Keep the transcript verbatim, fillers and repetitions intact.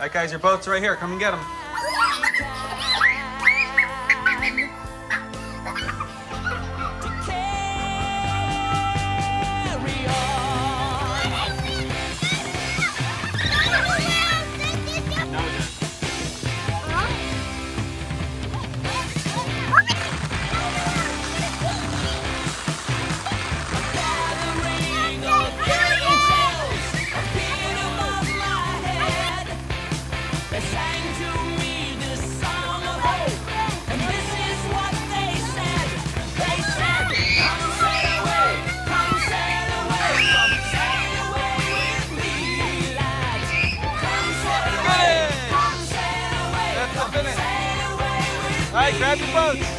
right, guys, your boats are right here. Come and get them. All right, grab your boats.